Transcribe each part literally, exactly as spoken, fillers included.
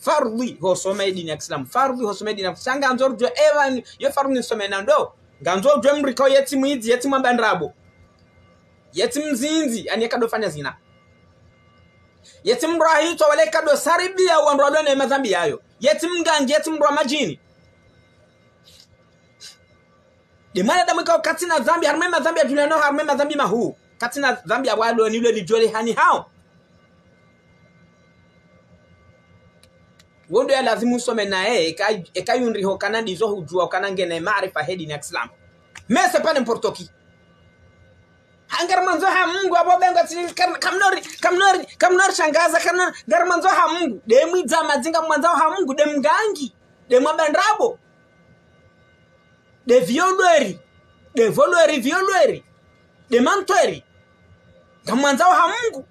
fardhi ho some dini ya Islam fardhi ho some dini ya sanga nzor jo evan yo fardhi some nando nganzo jo mriko yeti muizi yeti mbandrabo yeti mzinzi ani kadofanya zina yeti mrahi to wale kado saribia wandro na madhambi yayo yeti mgangi yeti mro majini de mara damu ka katina dhambi harme madhambi ya dunia no harme madhambi mahu katina dhambi ya walo ni ile jole hani hao wondo ya lazimu some na e e kayunri ho kanandi zo hujua kanange na maarifa hedi ni Islam mais c'est pas n'importe qui hangar manzo ha Mungu abo benga kamnori kamnori kamnori shangaza kamnori gar manzo ha Mungu de mwiza mazinga manzo ha Mungu de mgangi de mabandrabo de violeurs de voleurs violeurs de menteurs kamwanza ha Mungu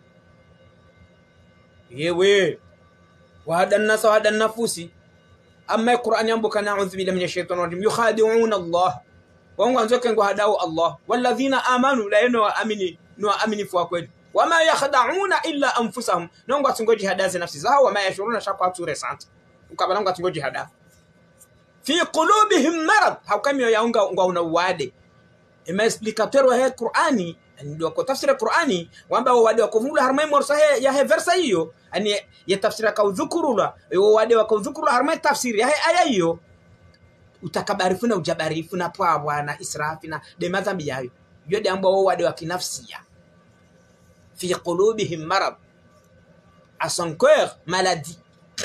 yewe وهذا الناس وهذا النفوس أما القرآن ينبك نعوذ بالله من الشيطان الرجيم يخادعون الله وهم أنزوكين وهداو الله والذين آمنوا لا ينوى أمني نوى أمني فواكوين وما يخدعون إلا أنفسهم نونغا تنغوجي هداز نفسي زها وما يشعرون شاقوا توري سانت وكابا نونغا تنغوجي هدا في قلوبهم مرض هاو كاميو يونغا ونوادي إما إسبليكاتور وهي القرآني ndio kwa tafsiri Qur'ani wamba wade wakovula harmai morsa ya he versa hiyo ani ya tafsiri ka udhukurula wade wakodhukurula harmai tafsiri ya aya hiyo utakabarifu na ujabarifu na pwa bwana israfi na de madhambi yayo yode ambao wade wa kinafsia fi qulubihim marad a son cœur maladie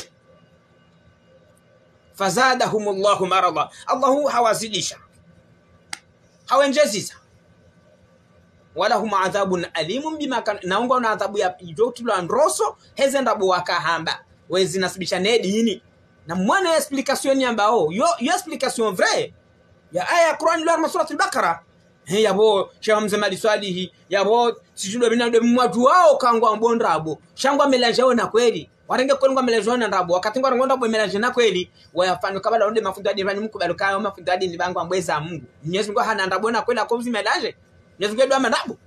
fazadahumullahu marada Allahu hawazidisha hawenjezisa wala huma adhabun alimun bima kan naunga na adhabu ya jotulo androso hezenda bo wakahamba wezi nasibisha nedini na mwana explication ambao yo yo explication vrai ya aya Qur'an la surah al-Baqara he yabo shamze mali swalihi yabo sijudo binado mwatu wao kangwa mbondrabo shangwa melange na kweli warenge kolingwa melange na ndabo wakati ngwa ngonda bo melange na kweli wayafanya kabla onde mafundo hadi vani mkubalo kayo mafundo hadi ni bangu ambweza Mungu Mwenyezi Mungu hana ndabo na kweli akozi melange Mwenyezi Mungu ndabo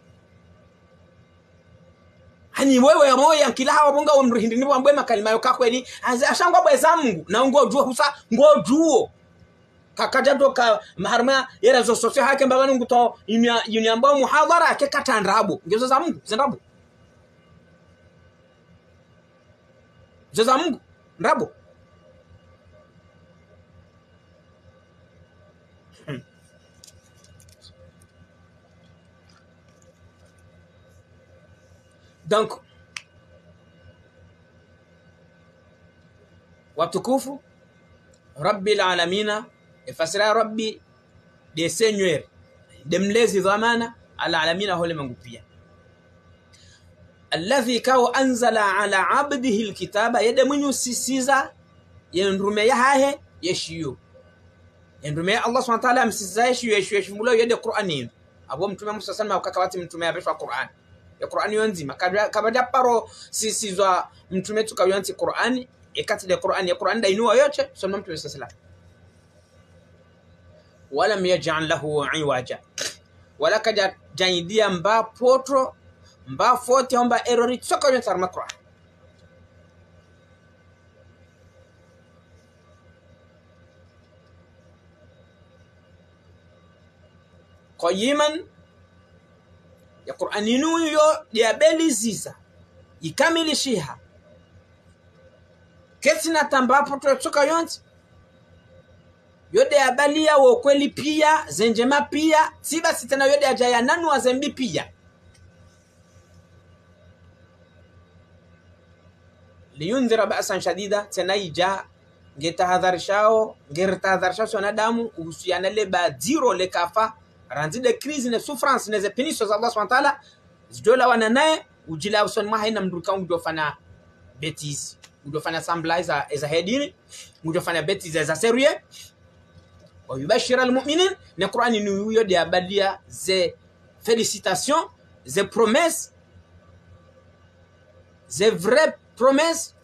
hani wewe ya moyo kila hawa bonga umrihindi nibo ambwe makalima yo kakweli ashangwa bweza Mungu na ngo juo husa ngo juo kakaja doka maharma yera zo sosio hake mbagani nguto yunyamba muhadhara ake katandrabo ngezo za Mungu zendrabo zo za Mungu ndrabo donc watukufu rabbil alamina ifasira rabbi de seigneur de mlezi dhamana ala alamina hole Mungu pia alladhi kaw anzala ala abdihi alkitaba yede munyu sisiza yendume yahe yeshiyo yendume Allah subhanahu wa ta'ala msisiza yeshiyo yeshiyo yeshimulo yede Qur'ani abo mtume Musa sallallahu kakawati mtume abeshwa Qur'an ya Qur'ani yonzima kabada paro sisizwa mtume tukayanti Qur'ani ekati de Qur'ani ya Qur'ani dainua yote soma mtume sallallahu wala yaj'al lahu iwaja wala kaja jaidia mba potro mba foti omba errori tsoka yote arma Qur'an qayiman ya Qur'ani nuyo diabeliziza ikamilishiha kesina tambapo tsoka yonti yode abalia wo kweli pia zenjema pia siba sitena yode ajaya nanu azembi pia liyundhira ba'san shadida tenaija ngetahadharishao ngertahadharishao wanadamu kuhusiana le badiro le kafa ranzi de crise ne souffrance ne zepiniso za Allah subhanahu wa ta'ala zidola wana naye ujila uson mahaina mduka udofana bêtise udofana samblaiza eza hedini udofana bêtise za serie wa yubashira almu'minin ne Qur'ani ni yuyo de abadia ze félicitations ze promesses ze vraies promesses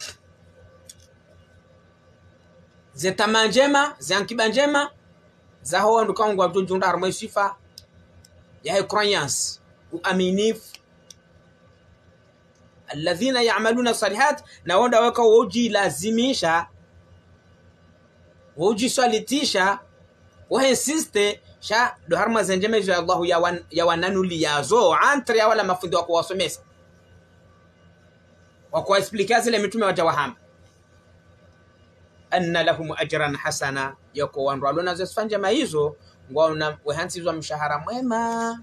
ze tamanjema ze ankibanjema za hawa ndukangu wajunjunda harmai sifa ya croyance uaminifu alladhina ya'maluna salihat, na wanda waka woji lazimisha woji swalitisha wa insiste sha do harma zenjeme ya Allah ya wan, ya wananuli yazo entre ya wala mafundi wa kuwasomesa wa kuexplica zile mitume wa jawaham anna lahum ajran hasana, yako wandu alona zisifanje maizo ngwana wehansizwa mshahara mwema.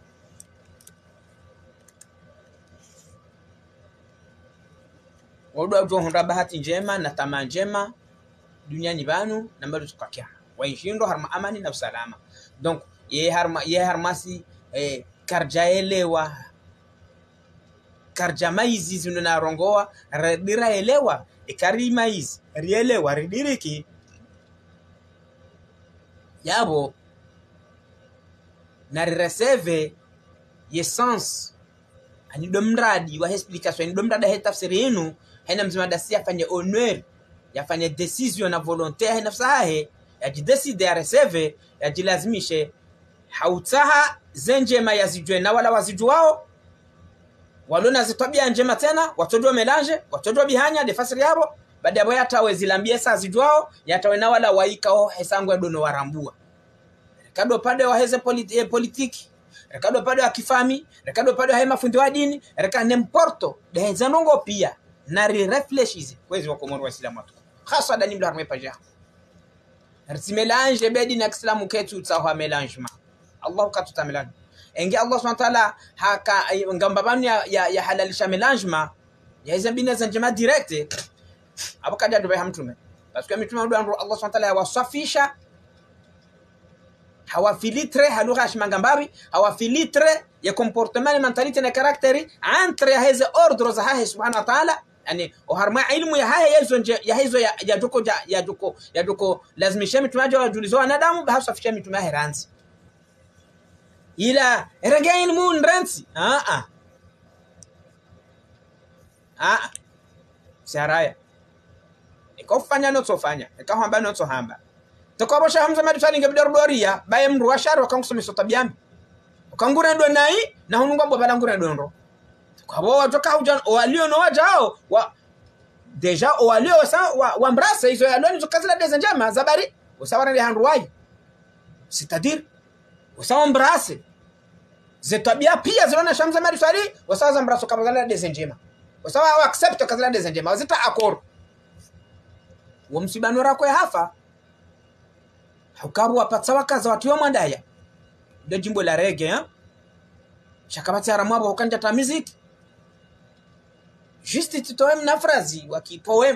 Wadu honda bahati njema na tamaa njema duniani banu na mbele tukakia waishindo harma amani na usalama. Donc ye harma ye harmasi eh, karjaelewa karja maizi zinuna rongoa radira elewa ikari maizi rielewa ridiriki yabo na receive essence ani domradi wa explication ni domrada he tafsiri yenu hena mzima dasi afanye honneur yafanye decision na volontaire nafsa hahe yajidecide ya receive yajilazimishe hautaha zenjema yazijwe na wala wazijuao walona zitabia njema tena watodwa melange watodwa bihanya defasiri yabo baada ya yatawe zilambie saa zijuao yatawe na wala waikao hesangu dono warambua rekado pade wa heze politi, eh, politiki rekado pade wa kifami rekado pade wa hema fundi wa dini reka nemporto de hezanongo pia na reflexize kwezi wako moro wa islamu tu hasa dani mla harme paja rti melange bedi na islamu ketu tsawa melangement Allah katuta melange engi Allah subhanahu wa ta'ala haka ngambabani ya, ya, ya halalisha melangement ya hizo bina za njema direct abakaja ndo hamtume parce que mitume ndo Allah subhanahu wa ta'ala yawasafisha hawafilitre halugha shimangambabi hawafilitre ya comportement mentalite na karakteri entre ya hizo ordre za Allah subhanahu wa ta'ala, yani oharma ilmu ya haya hizo ya hizo ya ya duko ya duko ya duko lazimisha mitume wajulizo wanadamu bahasafisha mitume heranzi ila eranga ilmu nransi a a a saraya ikofanya no tofanya ikahamba no tohamba tokobosha hamza madu salinga bidoria baye mru washaro kankusomesa tabiambi ukangura ndo nai na hunungwa baba ngura ndo kwabo watoka hujan walio no wajao wa deja walio sa wa, wa mbrasa hizo ya loni zokazila deza njama zabari usawara ni handruwai c'est-à-dire usawa mbrase zetabia pia zinaona shamza madu sali wasawa mbraso kabazala deza njema wasawa accept kazila deza njema wazita accord wa msibano rako ya hafa hukabu wapatsa wakaza watu wa mwandaya ndo jimbo la rege hein shakabati haramwabo hukanja ta music juste titoem na frazi wakipoem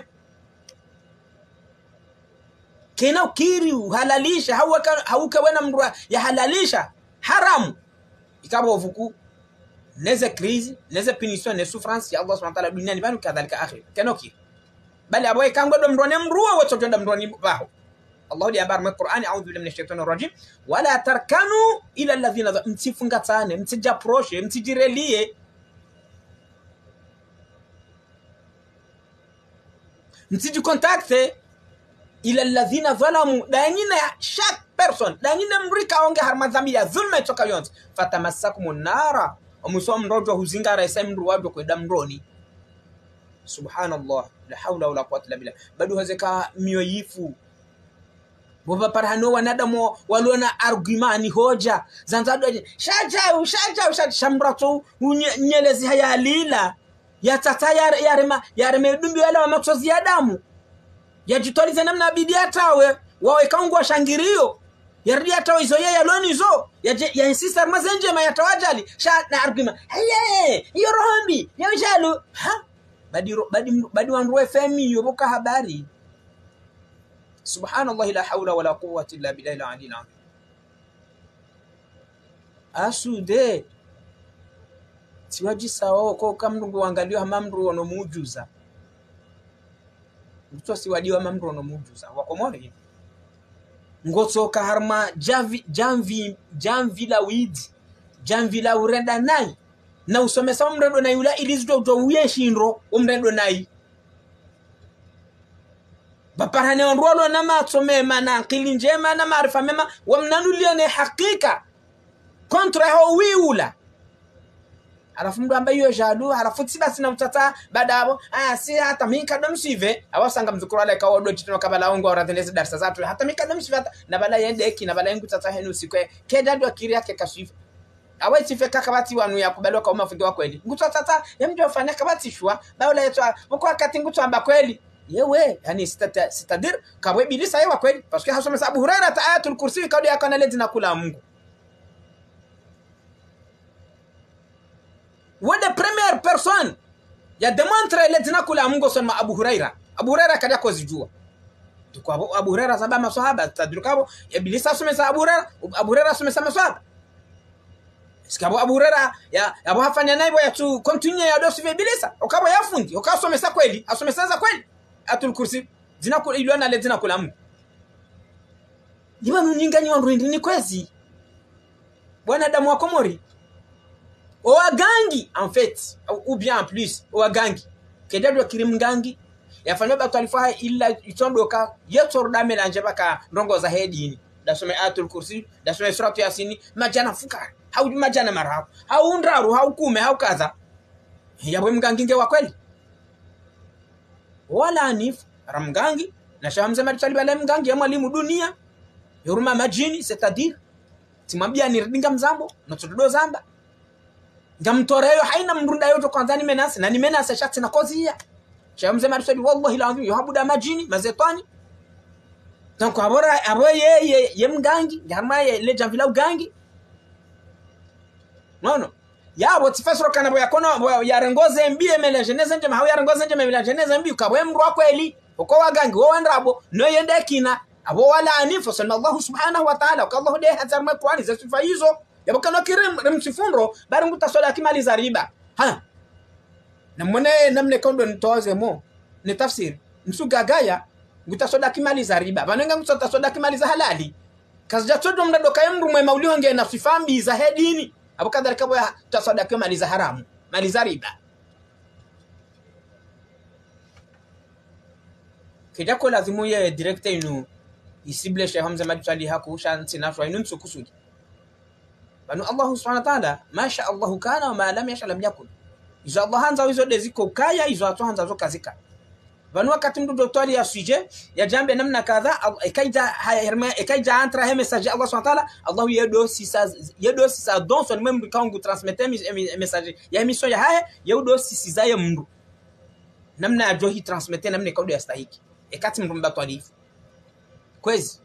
kena ukiri uhalalisha hauka hauka wena mrua ya halalisha haramu ikabo vuku neze crise neze punition ne souffrance ya Allah subhanahu wa ta'ala duniani banu kadhalika akhir kena ukiri bali aboy kango do mrone mrua wato tonda mroni baho Allah di abar mu Qur'ani a'udhu billahi minash shaitanir rajim wala tarkanu ila alladhina mtifungatane mtijaproche mtijirelie mtiji contacte ila alladhina zalamu danyina chaque personne danyina mrika onge harmadhambi ya dhulma toka yonze fatamassakumun nara umusom rojo huzingara isemru wado kwenda mroni subhanallah la hawla wala quwwata illa billah bado hazeka mioyifu boba parhano wanadamu waliona argument hoja zanzado shaja shaja shaja shamrato nyelezi haya lila ya tata ya yarema yareme dumbi wala wa maksozi ya damu yajitolize namna bidii atawe wawe kaungwa shangirio yardia atawe hizo yeye loni zo ya ya insista mazenje ma yatawajali sha na argument hey hiyo rohambi ya jalu ha badi badi badi wanru F M yoboka habari subhanallah la hawla wala quwwata illa billahi al-ali al-azim asude siwaji sawa ko kamndu wangalio hamamru ono mujuza mtu siwadiwa mamru ono mujuza wakomore ngotsoka harma javi janvi janvi la wid janvi la urenda nai na usomesa umredo na yula ilizdo do uyeshindro umredo nai baparane onrolo na matsome mana akili njema na maarifa mema wamnanulia ne hakika kontra ho wiula alafu mdu ambaye yo jadu alafu tiba sina utata baada hapo ah si hata mimi kadam sive awasanga mzukuru ala kawo do chitino kabala ongo orateneze darasa zatu hata mimi kadam sive na bala yende eki na bala yangu tata henu sikwe kedadu akiri yake kaswifa awe sife kakabati wanu ya kubalo kwa mafundi wa kweli ngutu tata yemjo fanya kabati shwa baula yetu mko wakati ngutu amba kweli yewe yani sita sitadir kabwe bilisa yewa kweli parce que hasoma Abu Huraira ta ayatul kursi kaudi yakana lezi kula Mungu. Wade première personne ya démontré lezi kula Mungu sema Abu Huraira. Abu Huraira kadia kozijua. Tuko Abu, Abu Huraira saba maswahaba tadrukabo ya bilisa asome sa Abu Huraira Abu Huraira asome sa maswahaba. Sikabo Abu Huraira ya Abu hafanya naibo ya tu continue ya dosi bilisa ukabo yafundi ukasome sa kweli asome sa kweli atul kursi zina kula ilwana le zina kula Mungu. Jiba mnyingani wa rundi ni kwezi bwana damu wa Komori owagangi en fait ou bien en plus owagangi kedado kirimgangi yafanywa batu alifa illa itondoka yetorda melange baka ndongo za hedini dasome atul kursi dasome suratu yasini majana fuka hau majana marabu hau ndaru hau kume hau kaza yabwe mgangi nge wa kweli wala nif ramgangi na shamze mali bale mgangi ya mwalimu dunia yoruma majini c'est-à-dire timwambia nirdinga mzambo na tudodo zamba ngamtoreyo haina mrunda yote kwanza ni menasa na ni menasa shati na kozi ya shamze mali wallahi lazim yohabuda majini mazetani donc abora aboye ye ye mgangi ngama ye le janvila ugangi nono ya botifasro kana boya kono ya rengoze mbie mele geneze nje mahawi ya rengoze nje mele geneze mbi ukabwe mru kweli uko wagangi wo ndrabo no yende kina abo wala anifu sallallahu subhanahu wa ta'ala kwa Allah de hazar ma Qur'ani za sifa hizo yabakana kirim msifunro bari mutasola kimaliza riba ha namone namne kondo nitoze mo ni tafsiri msugagaya ngutasoda kimaliza riba banenga ngutasoda kimaliza halali kaza todo mndado kayemru mwe mauliho nge na sifambi za hedini abo kadhalika boya tasoda kimaliza haramu maliza riba kija ko lazimu ye directe inu isible Sheikh Hamza Madutali haku shanti nafwa inu msukusudi banu Allah subhanahu wa ta'ala ma sha Allah kana wa ma lam yasha lam yakun izo Allah hanza wizo deziko kaya izo atu hanza zo kazika banu wakati mdu doktori ya suje ya jambe namna kadha ekaija herma ekaija antra he message Allah subhanahu wa ta'ala Allah yedo sisa yedo sisa don son même quand vous transmettez message ya emission ya haya yedo sisa ya mdu namna ajohi transmetter namna kaudo ya stahiki ekati mdu mbatu alifu kwezi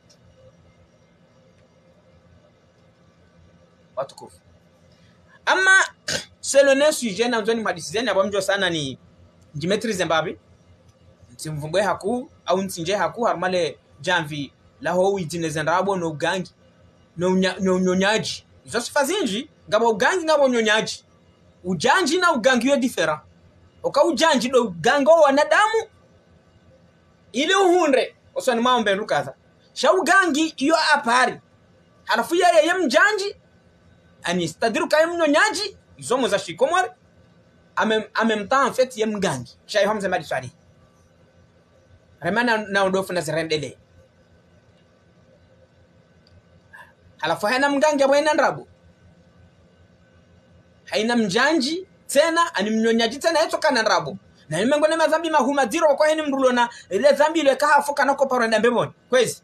watukufu ama selone sujet na nzoni madisizeni abamjo sana ni Dimitri Zimbabwe timvumbwe haku au ntinje haku harmale janvi laho witine zenrabo no gangi no no nyonyaji izo sifazinji ngabo gangi ngabo nyonyaji ujanji na ugangi yo different oka ujanji do gango wanadamu ile uhunre osani maombe rukaza shaugangi iyo apari halafu yeye yemjanji ani stadiru kayem nyonyaji izo moza shikomore amem amem temps en fait yemgangi shay Hamza Madutali remana na udofu na zirendele halafu haina mgangi abwena ndrabu haina mjanji tena ani mnyonyaji tena yeto kana ndrabu na nimengone mazambi mahuma zero kwa heni mrulona ile zambi ile kahafuka nako parenda mbeboni kwezi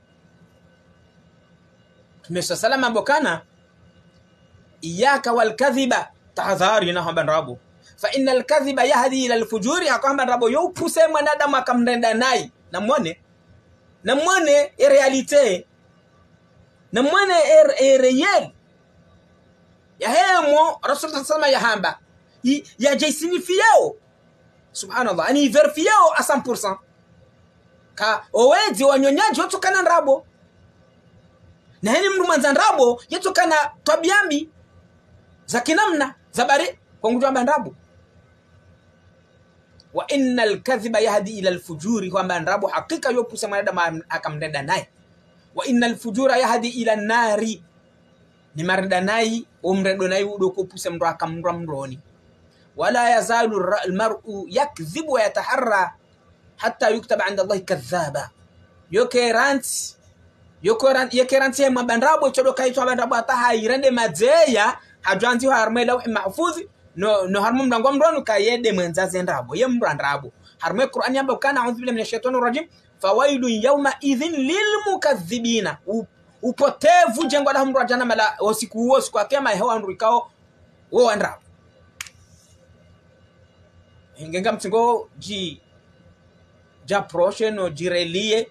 tumesa salama bokana iyaka wal kadhiba tahadhari na hamba ndrabu fa innal kadhiba yahdi ila al fujuri akamba ndrabu yopuse mwanadamu akamrenda nai namwone namwone e realite namwone e réel ya hemo rasul sama ya hamba ya jaisinifiao subhanallah ani verifiao a cent pour cent ka owezi wanyonyaji otokana ndrabo na heni mndu manza ndrabo yetokana tabiambi za kinamna za bare kwa ngujamba ndrabo wa innal kadhiba yahdi ila alfujuri kwamba ndrabo hakika yopuse mwanadamu akamrenda naye wa innal fujura yahdi ila an-nari ni marenda naye umredo naye udokopuse mndu akamndwa mndoni wala yazalu almar'u yakdhibu wa yataharra hatta yuktaba 'inda Allah kadhaba yokerant yokerant yokerant yema bandrabo chodo kaitwa bandrabo ataha irende madzeya hajwanzi harme law mahfuzi no no harmu mdango mronu ka yede mwenzaze ndabo ye mrandabo harmu Qur'an yamba kana a'udhu billahi minash shaitani rajim fawailun yawma idhin lilmukaththibina upotevu jengo la mru jana mala usiku huo siku akema hewa ndurikao wo andra ingenga mtingo ji ja proche no jirelie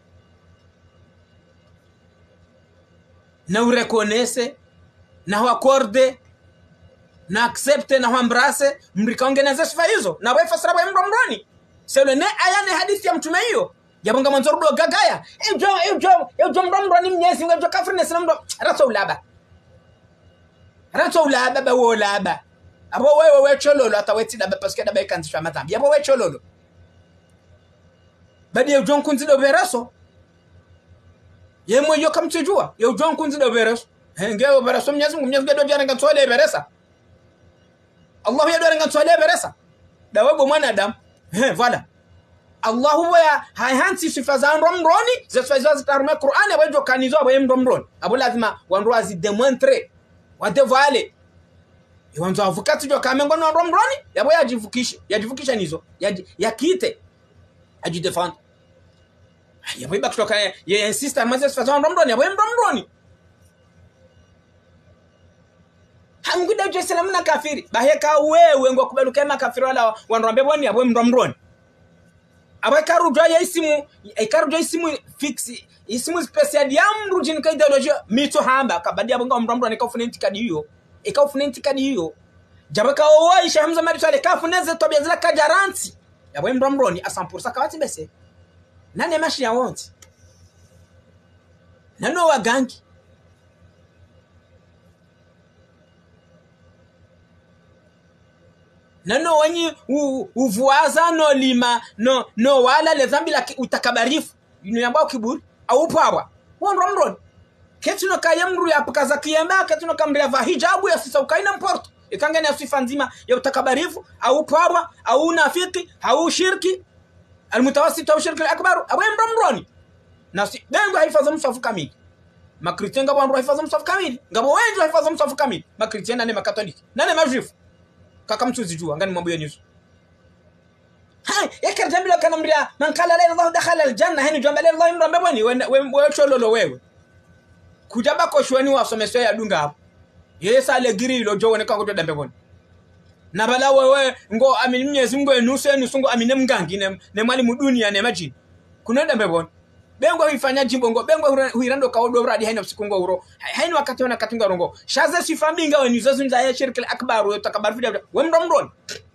na ureconnaisse na wakorde na accepte na embrace mrikaongeneza sifa hizo na wewe fasara wa mromroni sio ne aya ne hadithi ya mtume hiyo jabonga manzoro do gagaya ejo ejo ejo mromroni mnyezi ngajo kafirne sina mdo rasulaba rasulaba ba wolaba abo wewe wewe chololo ataweti daba paske daba ikanzishwa matambi abo wewe chololo badi ejo nkunzido beraso yemwe yo kamtujua yo jon kunzido beraso ngeo beraso mnyezi mnyezi gado jana ngatsole beresa Allah ya dorenga tsole beresa dawabo mwanadamu eh voilà Allah huwa haihansi sifa za mromroni za sifa za tarme Qur'an abajo kanizo abo mromroni abo lazima wanroazi demontre wa devale iwanzo avukati jo kamengo no mromroni yabo yajivukisha yajivukisha nizo yakite aji defend yabo iba kutoka ye insiste amaze sifa za mromroni abo mromroni hanguda je salamu na kafiri baheka wewe ngo kubaluka makafiri wala wanrambe boni abo mromroni abakaru ya isimu ikaru isimu fix isimu special ya mrujin ka ideology mito hamba kabadi abo mromroni ka funenti kadi hiyo ika funenti kadi hiyo jabaka owai Hamza Mari Swale ka funeze tobia zila ka garanti abo mromroni a cent pour cent kawati bese nane mashi ya wonti nano wagangi nano wanyi uvuaza no lima no no wala le dhambi la utakabarifu yamba kiburi au pawa wonromron ketuno kayamru ya pakaza kiyamba ketuno kamria va hijabu ya sisa ukaina mporto ikangani ya sifa nzima ya utakabarifu au pawa au nafiki au shirki almutawassit au shirki akbar abemromroni nasi bengo haifaza msafu kamili makristenga bwandu haifaza msafu kamili ngabo wengi haifaza msafu kamili makristenga ne makatoliki nane majifu kaka mtuzi jua ngani mambo yenu hai yakar jamila kana mria man qala la ilaha dakhala aljanna hani jamba la ilaha mrambe bwani wewe chololo wewe kujaba ko shwani wasomeswa ya dunga hapo yesa le giri lo jo wone kango to dambe bwani na bala wewe ngo amini mnyezi ngo enuse enusu ngo amine mgangi ne ne mali mudunia ne majini kuna dambe bwani bengo ifanya jimbo ngo bengo huirando kaodo radi haina usiku ngo uro haina wakati wana katunga rongo shaza sifambinga we nizo zunza ya shirika akbar we takabar video we mdomron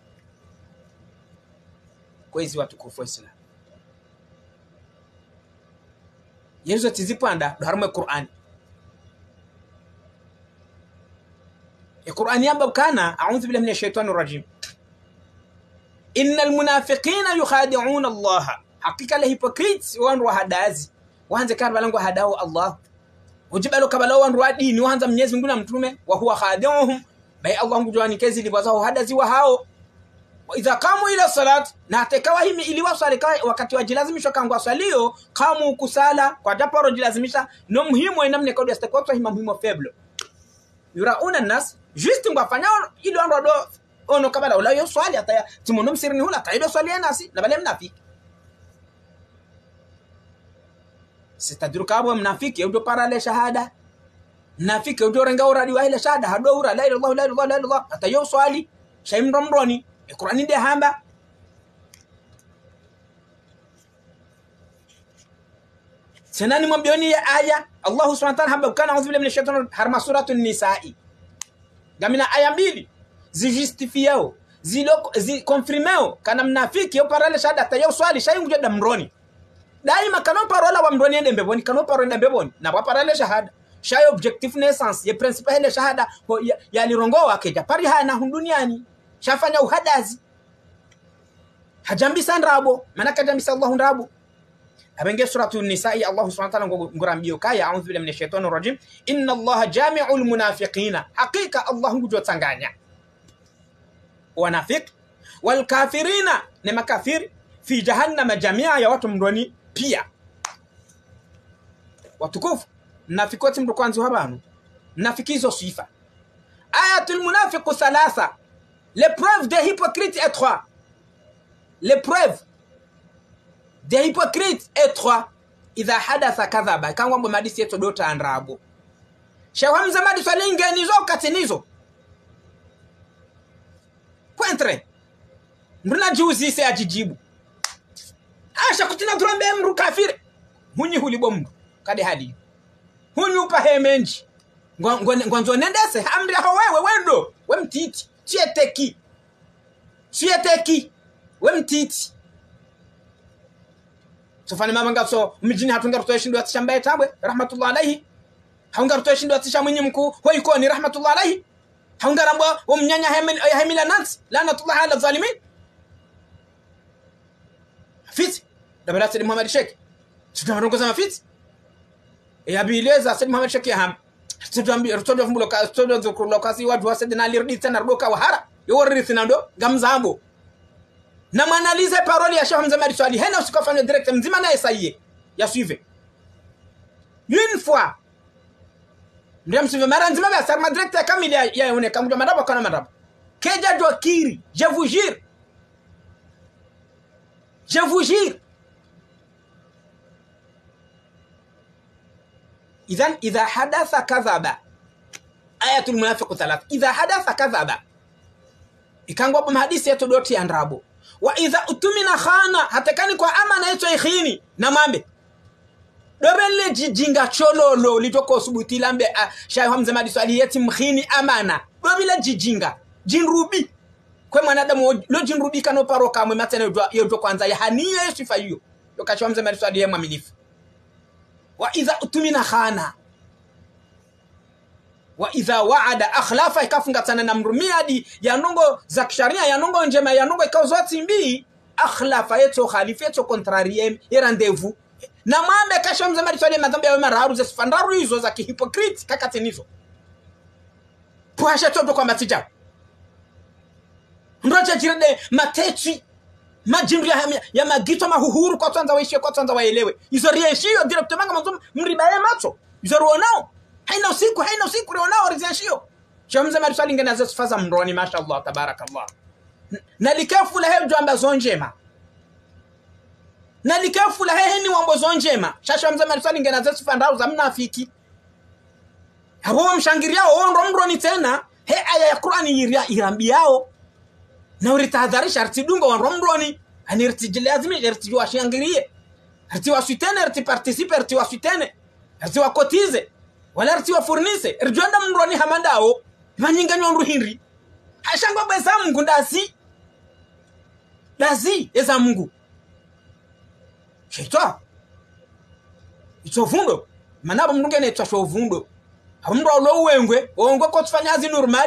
kwezi watu kufu Islam yezo tizipanda harma Qur'an ya Qur'an yamba kana a'udhu billahi minash shaitani rajim innal munafiqina yukhadi'una Allah hakika la hypocrites wanru hadazi wanze kana balango hadao Allah ujibalo kabalo wanru dini wanza Mwenyezi Mungu na mtume wa huwa khadi'uhum bai Allah ngujwani kezi libazao hadazi wa hao wa idha qamu ila salat na atakawa himi ili wasali wakati wajilazimishwa kangwa salio qamu kusala kwa japoro jilazimisha no muhimu inamne kodi astakwa hima muhimu feblo yurauna nas juste ngafanya ili wanru do ono kabala ula yo swali ataya timono msirini hula taido swali nasi na bale mnafiki c'est-à-dire kabo mnafiki udo parale shahada mnafiki udo renga uradi wa ile shahada hado ura la ilaha illa Allah la ilaha atayo swali shaim romroni Qur'ani de hamba senani mwambioni ya aya Allah subhanahu wa ta'ala hamba kana a'udhu billahi minash shaitani harma suratul nisa'i gamina aya mbili zijustifiao zilo zi confirmeo kana mnafiki yo parale shahada atayo swali shaim kujoda mroni daima kano parola wa mroni ende mbeboni kano parola ende mbeboni na parale shahada shay objective naissance ye principle hele shahada yalirongoa keja pari hana hunduniani shafanya uhadazi hajambi sanrabo manaka jambi sallallahu rabo abenge suratul nisaa Allah subhanahu wa ta'ala ngurambio kaya a'udhu billahi minash shaitani rajim inna Allah jami'ul munafiqina haqiqa Allah ngujo tanganya wanafiq wal kafirina ne makafiri fi jahannam jami'a ya watu mndoni pia watukufu mnafikoti mdo kwanza habanu mnafikizo sifa ayatul munafiqu thalatha L'épreuve des hypocrites est trois. L'épreuve des hypocrites est trois. Idha hadatha kadhaba. Kangwa mbo madisi yeto dota andrabo. Shawamza madisi walinge nizo katinizo. Kwentre. Mruna juzi se ajijibu. Asha kutina turambe mru kafire. Hunyi hulibo mru. Kade hadi. Hunyi upa hemenji. Ngwanzo nendese. Amri hao wewe wendo. We mtiti. Chieteki. Chieteki. We mtiti. Sofani mama ngaso mjini hatunga rutoe shindu atisha mbaye tabwe. Rahmatullah alaihi. Haunga rutoe shindu atisha mwenye mkuu. Hoi koni rahmatullah alaihi. Haunga rambwa umnyanya hemila nansi. Lanatullah ala zalimin. Fiti. Dabala Sayyid Muhammad Sheikh. Tutamrongo za mafiti. E abileza Sayyid Muhammad Sheikh ya ham. Tutambi rutodo fumbulo ka rutodo zukulo kasi watu wa Sayyidina Ali ridi tena rudoka wahara. Yorithi nando gamzambo. Na manalize parole ya Sheikh Hamza Madi Swali. Hena usikofanya direct mzima na esaiye. Ya suive. Une fois. Ndiam suive mara nzima ba sarma direct ya kamili ya yone kamuja madaba kana madaba. Keja do kiri. Je vous jure. Je vous jure. إذن إذا حدث كذب آية المنافق ثلاث إذا حدث كذب إكانغوا بمحديث يتو دوتي أنرابو وإذا أتمنى خانا حتى كان kwa amana yetu ikhini na mambe dobele jijinga chololo litoko subuti lambe uh, Sheikh Hamza Madi Swali yeti mkhini amana dobele jijinga jinrubi kwa mwanadamu lo jinrubi kano paroka mwe matene yoto kwanza ya haniye sifa hiyo yo Sheikh Hamza Madi Swali yema mwaminifu wa idha utumina khana wa idha wa'ada akhlafa ikafungatana na mrumiadi ya nongo za kisharia ya nongo njema ya nongo ikazoti mbi akhlafa yeto khalifa yeto contrariem ya rendezvous na mambe kasha mzamari swali madhambi ya mararu za sifandaru hizo za kihypocrite kakatenizo puasha toto kwa matija mroja jirede matechi majimri ya, ya magito mahuhuru kwa tuanza waishie kwa tuanza waelewe hizo rieshio directement kama mribaye macho hizo ruonao haina usiku haina usiku ruonao rieshio Shamza Madi Swali ngena za sifaza mroni mashaallah tabarakallah na likafu la hejo ambazo njema na likafu la heni wambozo njema Shamza Madi Swali ngena za sifandao za mnafiki hapo mshangiria ondo mroni tena he aya ya Qur'ani iria irambiao na uritahadharisha artidungo wa rombroni anirti lazima irti washangirie arti wasitene arti participe arti wasitene arti wakotize wala arti wafurnise irjonda mroni hamandao manyinganywa mruhiri ashangwa beza Mungu ndasi ndasi eza Mungu shito itovundo manabo mndunge ne twashovundo amndo lo wengwe wongwe ko tfanyazi normal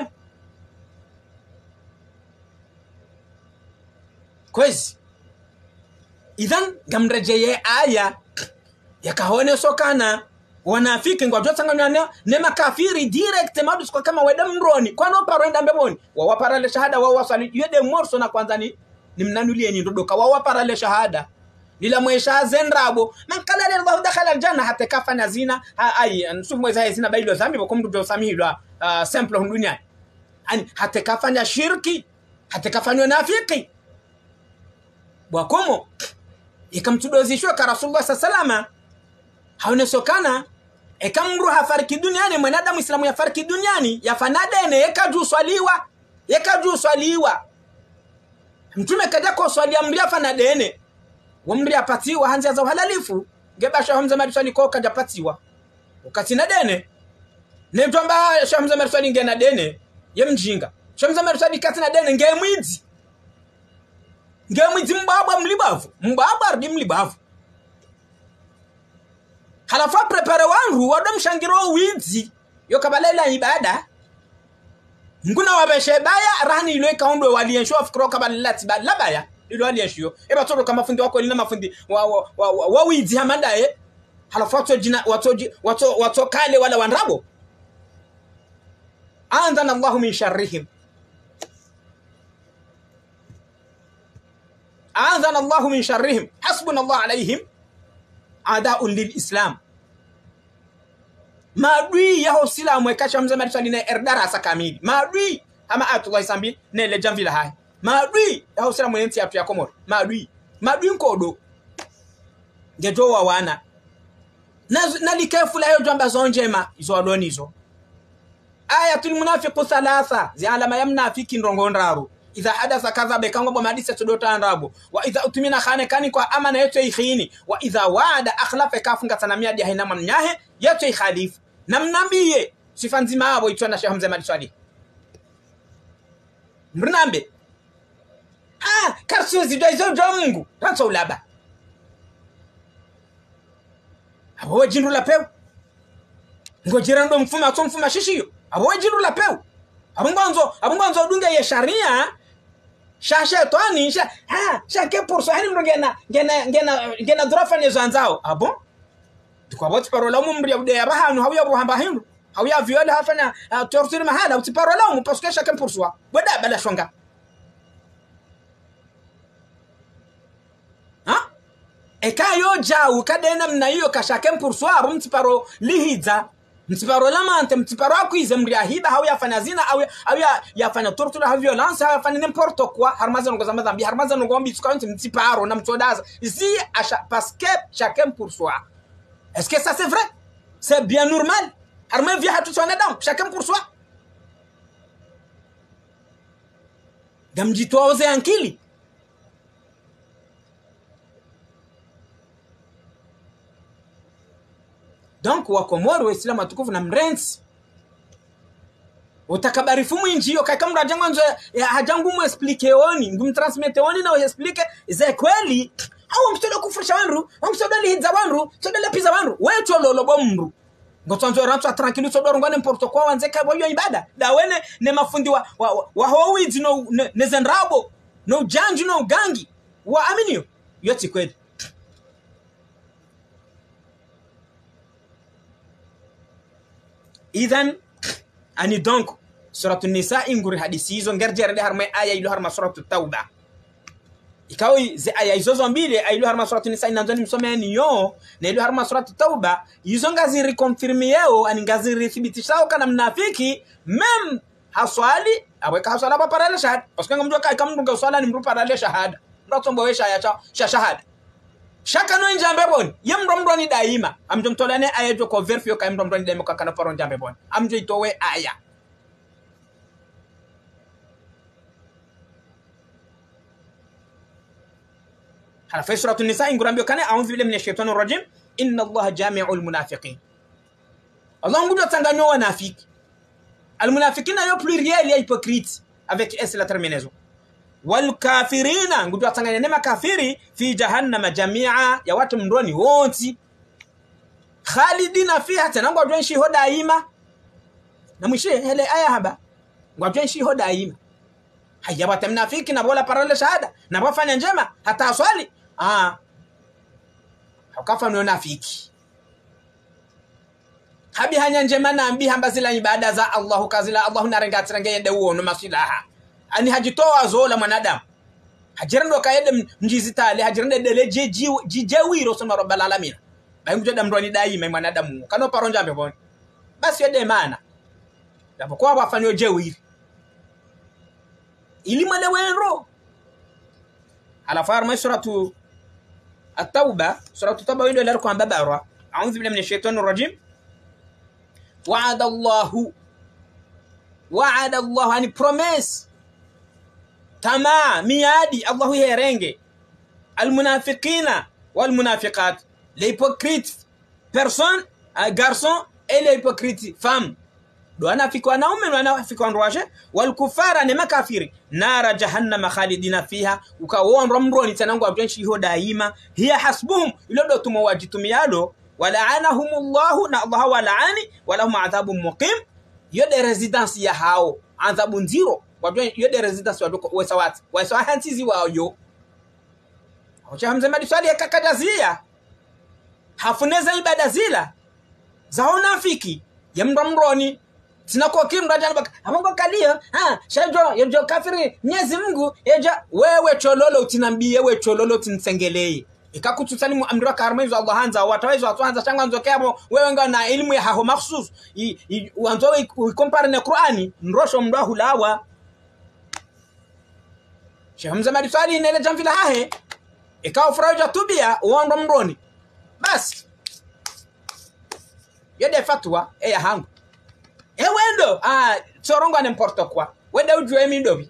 kwezi idhan gamrejeye aya yakahone sokana wanafiki ngwa jotanganyana ne makafiri direct madus kwa kama weda mroni kwano parenda mbemoni wa waparale shahada wa wasali yede morso na kwanza ni nimnanulie ni ndodoka wa waparale shahada nila mwesha zenrabo man qala Allah dakhala aljanna hatta kafana zina ai nsumwe za zina bailo zambi kwa mtu dosamilwa uh, simple dunia ani hatta kafanya shirki hatta kafanywa nafiki bwakomo ikamtudozishwa ka Rasulullah sallallahu haonesokana ekamru hafariki duniani mwanadamu Islamu yafariki duniani yafanadene yakaju swaliwa yakaju swaliwa mtume kaja kwa swali amria fanadene wamria patiwa hanza za halalifu gebasha Hamza Madi Swali ko kaja patiwa ukati na dene ne mtomba Hamza Madi Swali ngena dene yemjinga Hamza Madi Swali kati na dene ngemwizi ngemwizi mbaba mlibavu mbaba rdi mlibavu halafa prepare wangu wadom shangiro wizi yo kabalela ibada nguna wabeshe baya rani ilo ikaondwe waliensho fikro kabalela tiba labaya ilo waliensho eba toro kama fundi wako lina mafundi wa wa, wa, wa, wa wizi hamandae halafa watu jina watu watu watu kale wala wanrabo anzana Allah min sharrihim anzana Allah min sharrihim hasbuna Allah alayhim ada'un lilislam maadui ya Uislamu ekasha Hamza Madi Swali na erdara sakamili maadui ama atullah sambi ne le janvila hay madui hau sira mo nti atu ya komor madui madui nkodo nge do wa wana na na likafula yo jamba zonjema izo adoni izo ayatul munafiqu thalatha zi alama ya mnafiki ndongo ndaru idha hadatha kadhaba kangwa bo madisa tudota ndabu wa idha utumina khane kani kwa amana yetu ikhini wa idha waada akhlafa kafunga sanamia dia haina mnyahe yetu ikhalif namnambie sifa nzima abo itwana Sheikh Hamza Madiswali mrinambe ah karsu zidwa izo Mungu tanso ulaba abo jindu la peu ngojera ndo mfuma to mfuma shishiyo abo jindu la peu abungonzo abungonzo dunga ya sharia shasha twani sha ha shake porso hani mrogena ngena ngena ngena drofa ne zanzao abo tukwa boti parola mumri ya bude abahanu hawya buhamba hindu hawya viola hafanya torture mahala utiparola mu parce que chacun pour soi boda bala shonga ha ekayo jawu kadena mna hiyo ka chacun pour soi abo mtiparo lihiza mtiparo lamante mtiparo akuize mri ahiba hawya fanya zina au au yafanya torture ha violence ha fanya n'importe quoi harmaza ngo zama zambi harmaza ngo mbi tukanti mtiparo na mtodaza ici parce que chacun pour soi. Est-ce que ça c'est vrai? C'est bien normal. Armée vient à tout son adam, chacun pour soi. Gamji toi ose ankili. Donc wakomoro waislamu atukufu na mrensi utakabarifu mwinjiyo kaka mrajangwa nzo hajangu mu explique oni ngum transmete oni na explique ze kweli au mstodo kufrisha wanru mstodo lihiza wanru mstodo lepiza wanru wetu lolo bomru ngotonzo rantu tranquille so dorongo n'importe quoi wanzeka boyo ibada da wene ne mafundi wa wa, wa howizi no ne, ne zenrabo no janju no gangi wa aminio yoti kweli idhan ani donc suratu nisa inguri hadisi hizo ngerjere de harma aya ilo harma suratu tauba ikawi ze aya hizo zombile ilo harma suratu nisa inanzoni msomeni yo na ilo harma suratu tauba hizo ngazi reconfirme yao ani ngazi rethibitisha kana mnafiki mem haswali abweka haswala ba parale shahada parce que ngamjua kai kama mndu swala ni mru parale shahada ndatombo wesha ya cha shahada shaka no njambe bon yemro mro ni daima amjo mtolane aya jo ko verfio kai mro mro ni daima kana paro njambe bon amjo itowe aya hala fi suratu nisa ingurambio kana a'udhu billahi minash shaitani rajim inna allaha jami'ul munafiqin Allah ngudo tanganyo wanafiki al munafiqina yo pluriel ya hypocrite avec s la terminaison wal kafirina ngudo tanganya nema kafiri fi jahannama jami'a ya watu mroni wonti khalidina fiha tanangwa dwenshi hodaima na mwishe hele aya haba ngwadwenshi hodaima haya watu mnafiki na bola parole shahada na bafanya njema hata swali ah hakafanya nafiki habi hanya njema na ambi hamba zila ibada za Allah kazila Allah narengatiranga yende uono masilaha ani hajitoa zola mwanadamu hajirando kaede mjizitali hajirande dele jeji jijewiro soma rabbal alamin bayumjo damroni daima mwanadamu kano paronja mbeboni basi yede maana dapokuwa wafanyo jewiri ili male wenro ala farma suratu at-tauba suratu tauba windo la kwa babara a'udhu billahi minash shaitani rajim wa'ada Allahu wa'ada Allah ani promise tama miadi Allahu yerenge almunafiqina walmunafiqat les hypocrites personnes garçons et les hypocrites femmes do anafiki wanaume na anafiki wanawake walkufara ni makafiri nara jahannam khalidina fiha ukawonro mroni tanangu abjenshi ho daima hiya hasbuhum ilodo tumawajitumiado wala'anahumullahu na Allah wala'ani walahum adhabun muqim yode residence ya hao adhabun zero wabjen yode residence wadoko wesawati wesahantizi wayo Sheikh Hamza Madiswali yakakadazia hafuneza ibada zila za unafiki ya mroni sinako kimra jana baka amongo kalia ha shajo yejo kafiri Mwenyezi Mungu eja wewe chololo utinambie wewe chololo utinsengeleye ikakututsani mu amri wa karmezo Allah hanza wataweza watuanza changa nzokemo wewe nga na elimu ya haho mahsus uanzo compare na Qur'ani ndrosho mdahu lawa Sheikh Hamza Madiswali nele jamvila hahe ikawa furaja tubia uondo mroni basi yede fatwa e ya hangu e wendo ah sorongo n'importe quoi wenda ujue mindobi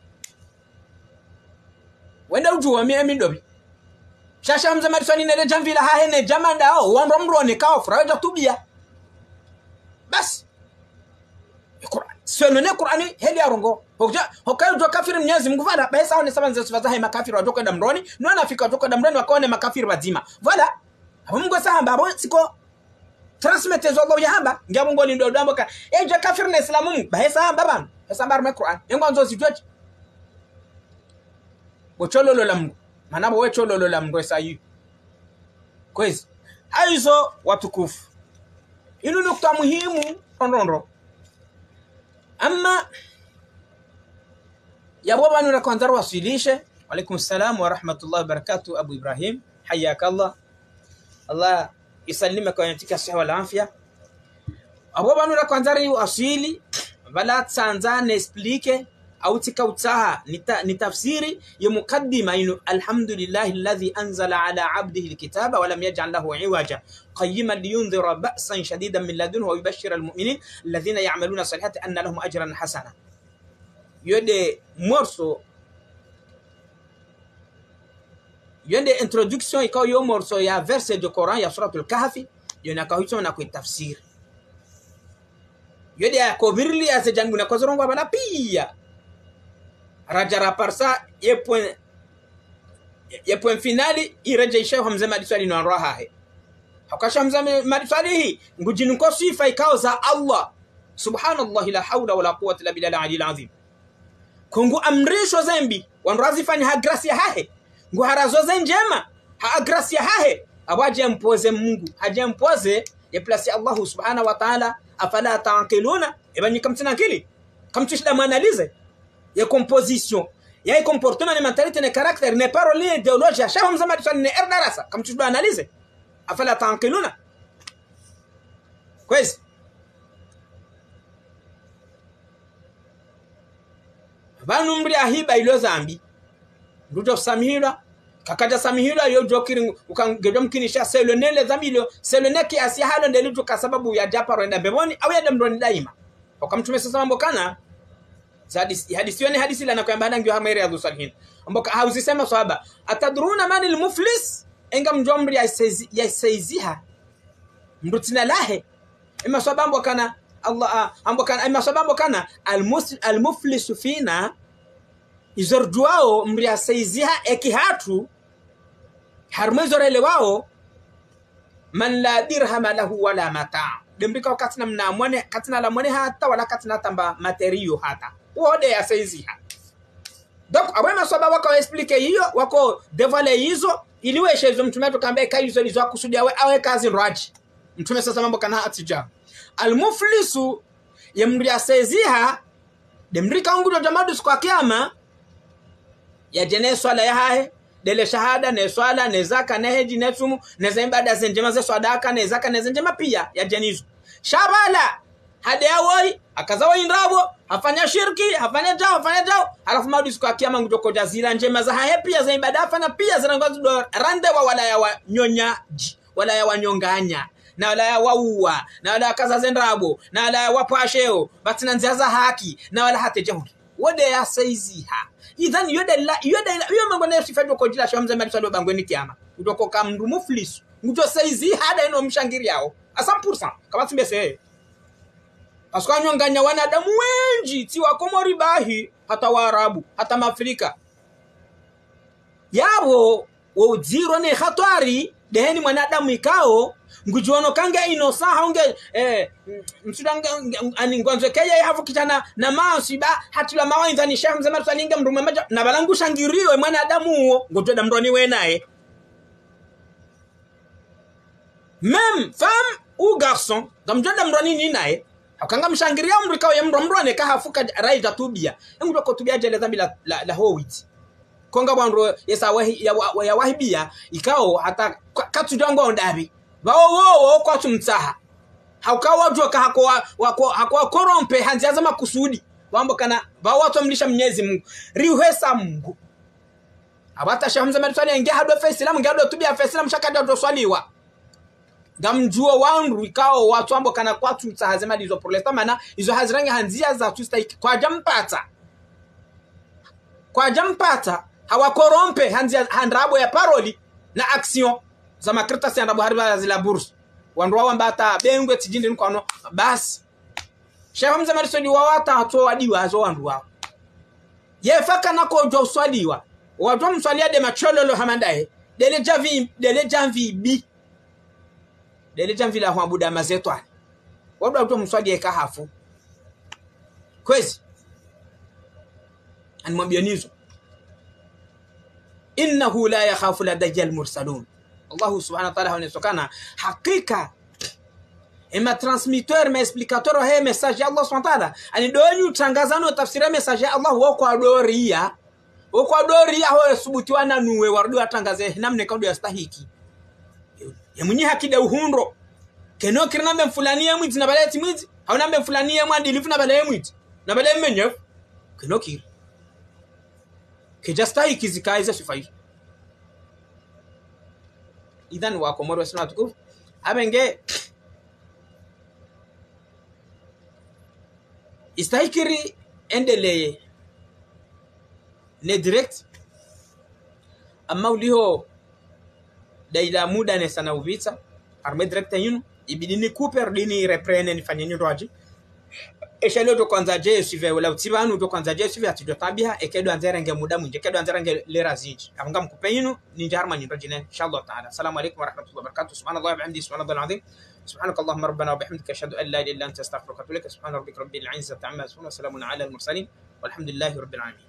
wenda ujue mi mindobi Shasha Hamza Madiswali nele jamvila hahe ne jamanda o uondo mroni ikawa furaja tubia basi sio nene Qur'ani heli arongo hoja hokayo do kafiri Mwenyezi Mungu vala besa one sabanza sifaza hai makafiri wajoka da mroni no anafika wajoka da mroni wakaone makafiri wazima vala hapo Mungu sahamba hapo siko transmete zo Allah yahamba ngabo ngoni ndo damboka e jo kafiri na Islamu besa hamba bana besa bar me Qur'an ngo nzo sitweti bochololo la Mungu manabo we chololo la Mungu sayi kwezi aizo watukufu inu nukta muhimu onrondo ama ya baba nura kwanza wasilishe alaykum salam wa rahmatullahi wa barakatuh Abu Ibrahim hayakallah Allah isallimaka kwa yatika siha wal afya Abu baba nura kwanza wasili bala tsanza ne explique au tikautaha ni tafsiri ya mukaddima inu alhamdulillahi alladhi anzala ala abdihi alkitaba wa lam yaj'al lahu iwaja qayyiman liyunzira ba'san shadidan min ladunhu wa yubashshira almu'minin alladhina ya'maluna salihati anna lahum ajran hasana yode morso yode introduction ikaw yo morso ya verset du Coran ya suratul kahfi yona kahicho na kuitafsiri yode akobirli asejangu na kozrongo bana pia rajara parsa ye point ye point finali ireje Sheikh Hamza Madiswali no raha he hakasha Hamza Madiswali hi ngujinu ko sifa ikao za Allah subhanallahi la hawla wala quwwata illa billahi al-ali al-azim kungu amrisho zembi wanrazi fanya ha gracia hahe ngu harazo zenjema ha gracia hahe awaje mpoze Mungu haje mpoze ya place Allah subhanahu wa ta'ala afala ta'qiluna ibani kamtina akili kamtushida manalize ya composition ya comportement ne mentalité ne caractère ne parole ne idéologie ya Sheikh Hamza Madiswali ne erdarasa kamtushida analize afala ta'qiluna kwezi banu mri ahiba ilo zambi ndujo samihira kakaja samihira yo jokiri ukangedo mkinisha selonele zamilo seloneki asihalo ndelijo kwa sababu ya japaro enda beboni au ya demroni daima wakamtume sasa mambo kana hadisi hadisi yone hadisi la nakwamba ndangi wa mairi ya salihin amboka hauzisema sahaba atadruna manil muflis enga mjomri ya seizi ya seiziha mrutina lahe ima sahaba kana Allah amboka ima sahaba kana al muflis fina izorduao mria seiziha ekihatu harmezorele wao man la dirham lahu wala mata dembika katina mnamone katina la mone hata wala katina tamba materio hata wode ya seiziha donc abema soba wako explique hiyo wako devale hizo iliwe shezo mtume tukambe kai hizo hizo kusudia we awe kazi raji mtume sasa mambo kana atija almuflisu yamria seiziha demrika ngudo jamadu kwa kiyama ya jene swala ya hahe dele shahada ne swala ne zaka ne heji ne sumu ne zembada zenjema ze swadaka ne zaka ne zenjema pia ya jenizo shabala hade awoi akazawa indrabo afanya shirki afanya jao afanya jao alafu madu siku akiyama ngujoko jazira njema za hahe pia za ibada afanya pia zinangozi do rande wa wala ya wa nyonya wala ya wa nyonganya na wala ya waua na wala kaza zendrabo na wala ya wapasheo batina nziaza haki na wala hate jahudi wode ya saiziha idhan yoda la yoda yo mambo na sifado ko jila Sheikh Hamza Madiswali bangweni kiyama udoko kamndu muflisu ngujo saizi hada ino mshangiri yao a cent pour cent kama tumbese asko anyonganya wanadamu wengi ti wa komori bahi hata waarabu hata maafrika yabo wo zero ne khatari deheni mwanadamu ikao ngujono kange inosa haunge eh msudanga ani ngwanzo kaya hafu kitana na masiba hatula mawaidha ni Sheikh Hamza Madiswali ninga mrume maja na balangu shangiriwe mwanadamu huo ngotoda mroni we naye même femme ou garçon damjoda mroni ni naye akanga mshangiria mrikao ya mromrone ka hafuka raida tubia ngudo ko tubia jele dhambi la, la, la howit konga bwanro yesa wahi ya, ya wahibia ikao hata katujango ndabi bao wo kwa tumtaha haukawa joka hakoa wako hakoa korompe hanziaza makusudi mambo kana bao watu mlisha Mwenyezi Mungu riwesa Mungu abata shamza mali ngia hado fa islam ngia hado tubia fa islam shaka do swaliwa gamjuo wangu ikao watu ambo kana kwatu tsahazema lizo proleta mana izo haziranga hanzia za tusta kwa jampata kwa jampata hawakorompe hanzia handrabo ya paroli na action za makrita si handrabo hariba zila bursu wandu wambata bengwe tijindi nkwano basi shefa mza marisodi wawata hatuwa wadiwa azo wandu wao yefaka nako jo swaliwa watu mswalia de machololo hamandae dele javi dele janvi bi dele janvi la huabuda mazetwa wadu watu mswalia kahafu kwezi animwambia nizo innahu la yakhafu ladayya almursalun Allah subhanahu wa ta'ala hunesokana hakika ema transmitter ma explicateur he message Allah subhanahu wa ta'ala ani donyu tangazano tafsira message Allah wako adoria wako adoria ho subutiwa na nuwe wardu atangaze namne kaudo yastahiki ya mwenye hakida uhundo keno kirinambe mfulani ya mwiti na baleti mwiti haunambe mfulani ya mwandilifu na baleti mwiti na baleti menye keno kiri kijastahiki zikaiza sifai idhan wako moro sana tukufu abenge istahikiri endelee ne direct amma uliho daila muda ne sana uvita arme direct yinu ibidini cooper dini reprene nifanye nyoraji eshalo to kwanza je suive wala utibanu to kwanza je suive atido tabia ekedo anzerenge muda mwinje kedo anzerenge lera zinji amanga mkupe yinu ni jarma ni rajine inshallah taala assalamu alaykum wa rahmatullahi wa barakatuh subhanallahi wa bihamdihi subhanallahi alazim سبحانك اللهم ربنا وبحمدك اشهد ان لا اله الا انت استغفرك واتوب اليك سبحان ربك رب العزه عما يصفون وسلام على المرسلين والحمد لله رب العالمين.